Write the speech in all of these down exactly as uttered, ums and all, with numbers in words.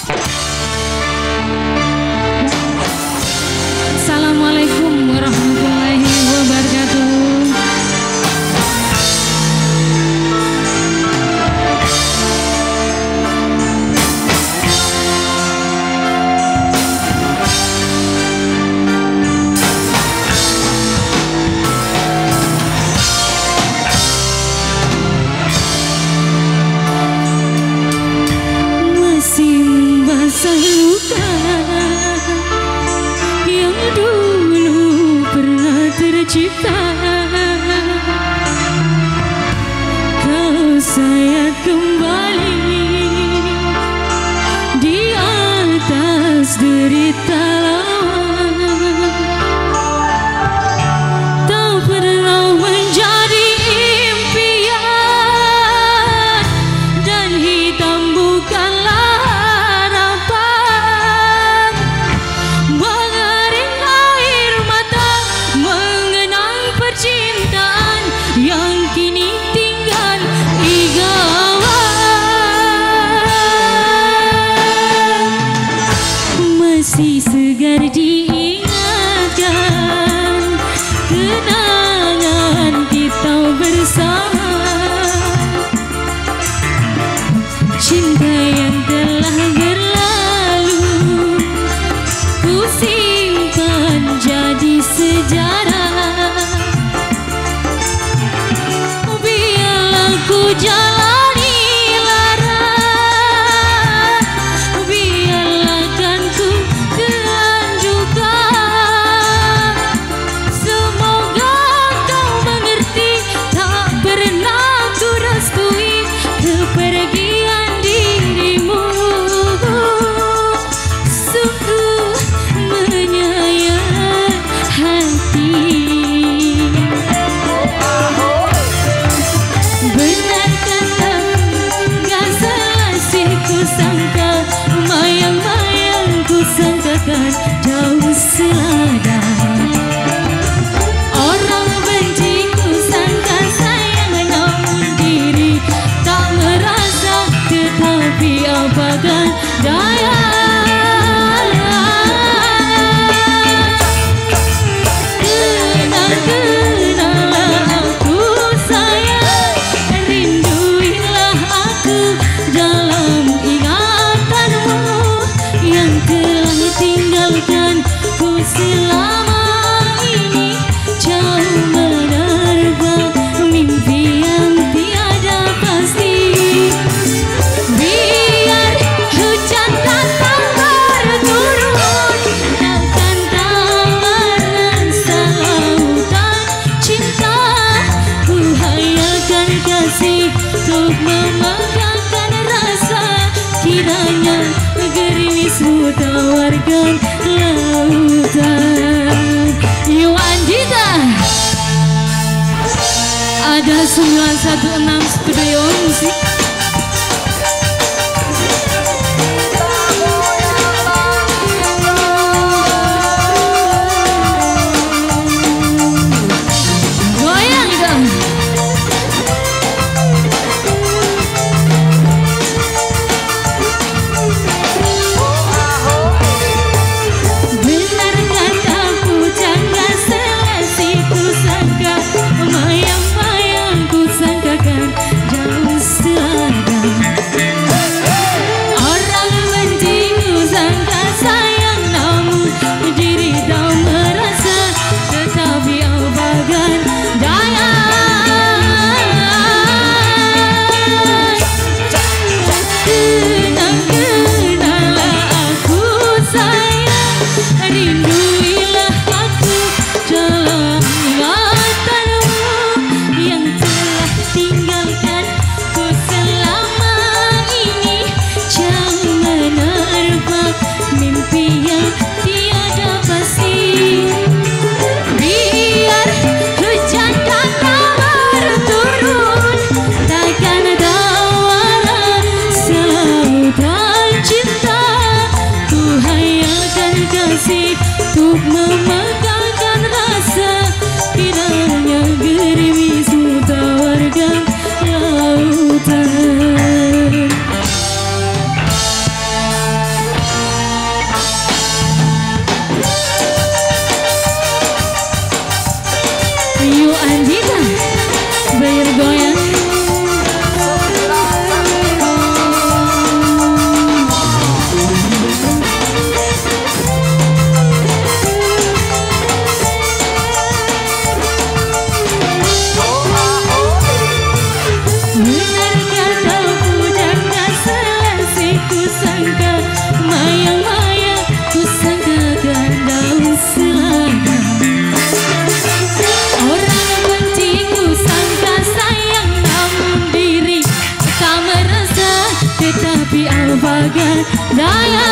Assalamualaikum warahmatullahi wabarakatuh. Masih membasah luka yang dulu pernah tercipta. Kau saya kembali di atas derita lama. Tak pernah menjadi impian dan hitam bukanlah harapan. Mengering air mata mengenang percintaan yang kini tinggal igawan. Masih segar diingatkan kenangan kita bersama. Cinta yang telah berlalu ku simpan jadi sejarah. Biarlah ku jalani lara, biarlah kan ku telan duka. Semoga kau mengerti, tak pernah ku restui kepergian dirimu. Sungguh menyayat hati. Benar kata gak selesai ku sangka, mayang-mayang ku sangkakan jauh selada. Orang benci ku sangka sayang, namun diri tak merasa. Tetapi apakah daya, kenang-kenanglah aku sayang, rinduilah aku dalam ingatanmu yang telah tinggalkan ku selama ini. Jauh menerbang mimpi yang tiada pasti. Biar hujan datang berturun, takkan tawaran lautan cinta. Ku hayalkan kasih untuk memegangkan rasa. Kiranya gerimismu tawarkan lautan. Yo Andita, ada sembilan satu enam Studio Musik. Goyang dong. Benar kata pujangga selesai ku sangka, mayang-mayang ku sangkakan jauh selada. Orang benci ku sangka sayang, namun diri tak merasa. Tetapi apakah daya, kenang-kenanglah aku sayang, rinduilah aku dalam ingatanmu yang telah tinggalkan ku selama ini. Jauh menerbang mimpi yang tiada pasti. Biar hujan datang berturun, takkan tawaran selautan cinta. Ku hayalkan kasih untuk memegangkan rasa. Kiranya gerimismu tawarkan lautan. tapi apakah daya.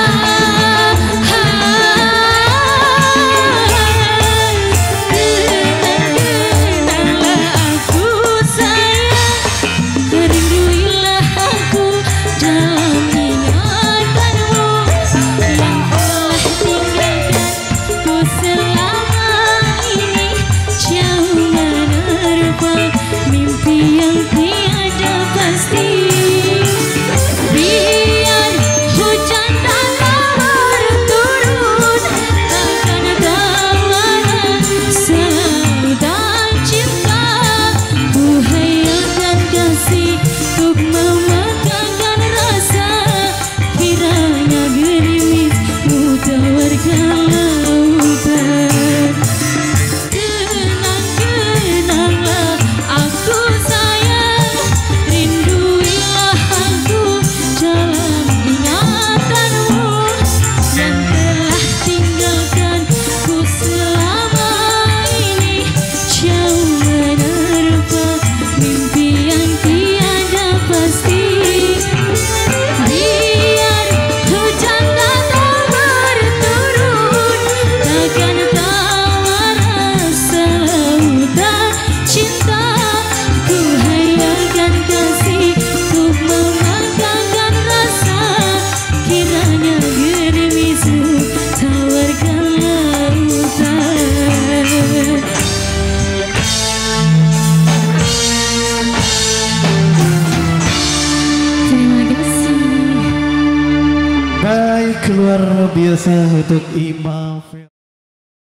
Luar biasa untuk Imam.